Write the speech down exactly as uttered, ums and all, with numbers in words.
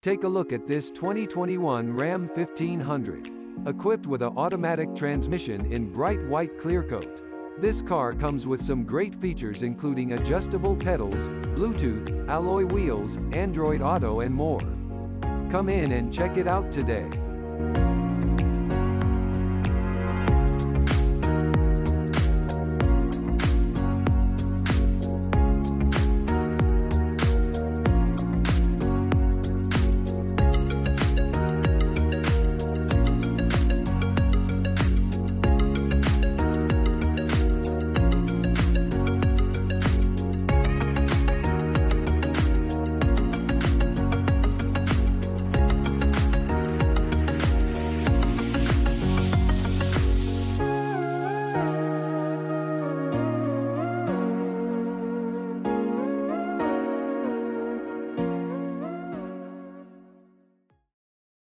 Take a look at this twenty twenty-one Ram fifteen hundred. Equipped with an automatic transmission in bright white clear coat. This car comes with some great features including adjustable pedals, Bluetooth, alloy wheels, Android Auto and more. Come in and check it out today.